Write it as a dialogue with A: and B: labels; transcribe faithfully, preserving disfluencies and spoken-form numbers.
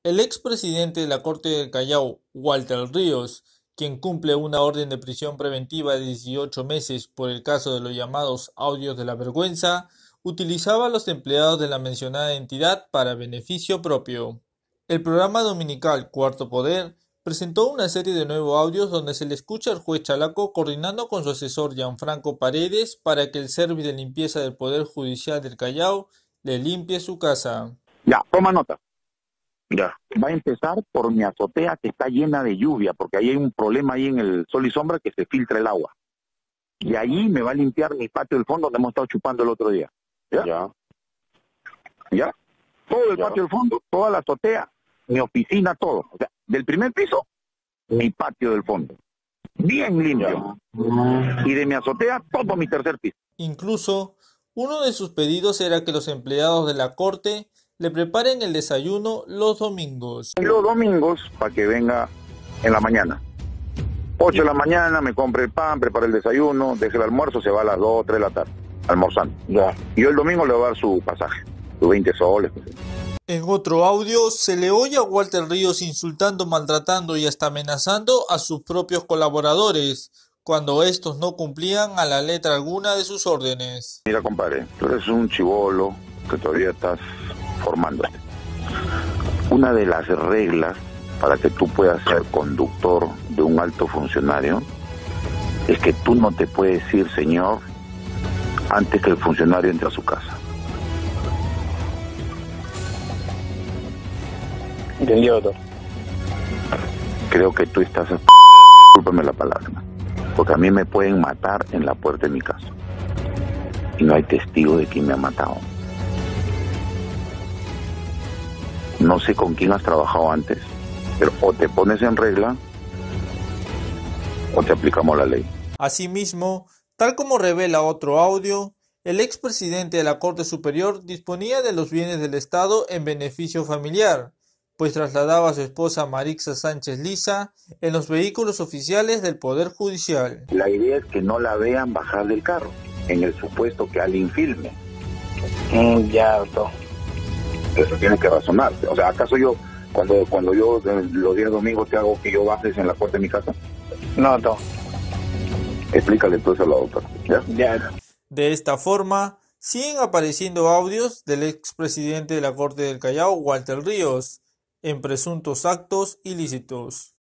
A: El expresidente de la Corte del Callao, Walter Ríos, quien cumple una orden de prisión preventiva de dieciocho meses por el caso de los llamados audios de la vergüenza, utilizaba a los empleados de la mencionada entidad para beneficio propio. El programa dominical Cuarto Poder presentó una serie de nuevos audios donde se le escucha al juez Chalaco coordinando con su asesor Gianfranco Paredes para que el servicio de limpieza del Poder Judicial del Callao le limpie su casa.
B: Ya, toma nota. Ya. Va a empezar por mi azotea que está llena de lluvia, porque ahí hay un problema ahí en el sol y sombra que se filtra el agua. Y ahí me va a limpiar mi patio del fondo donde hemos estado chupando el otro día. ¿Ya? Ya. ¿Ya? Todo el ya. patio del fondo, toda la azotea, mi oficina, todo. O sea, del primer piso, mi patio del fondo. Bien limpio. Ya. Y de mi azotea, todo mi tercer piso.
A: Incluso, uno de sus pedidos era que los empleados de la corte le preparen el desayuno los domingos.
B: Y los domingos, para que venga en la mañana. ocho de la mañana, me compre el pan, prepare el desayuno, deje el almuerzo, se va a las dos, tres de la tarde, almorzando. Ya. Y yo el domingo le voy a dar su pasaje, sus veinte soles.
A: En otro audio, se le oye a Walter Ríos insultando, maltratando y hasta amenazando a sus propios colaboradores, cuando estos no cumplían a la letra alguna de sus órdenes.
B: Mira, compadre, tú eres un chibolo que todavía estás formándote. Una de las reglas para que tú puedas ser conductor de un alto funcionario es que tú no te puedes decir señor antes que el funcionario entre a su casa.
C: Entendido, doctor.
B: Creo que tú estás... Discúlpame la palabra, porque a mí me pueden matar en la puerta de mi casa y no hay testigo de quién me ha matado. No sé con quién has trabajado antes, pero o te pones en regla o te aplicamos la ley.
A: Asimismo, tal como revela otro audio, el expresidente de la Corte Superior disponía de los bienes del Estado en beneficio familiar, pues trasladaba a su esposa Marixa Sánchez Liza en los vehículos oficiales del Poder Judicial.
B: La idea es que no la vean bajar del carro, en el supuesto que alguien filme.
C: Mm, ya, doctor.
B: Eso tiene que razonarse. O sea, ¿acaso yo, cuando cuando yo los días domingos te hago que yo bajes en la puerta de mi casa?
C: No, doctor.
B: Explícale tú eso a la doctora. ¿Ya?
C: Ya.
A: De esta forma, siguen apareciendo audios del expresidente de la Corte del Callao, Walter Ríos, en presuntos actos ilícitos.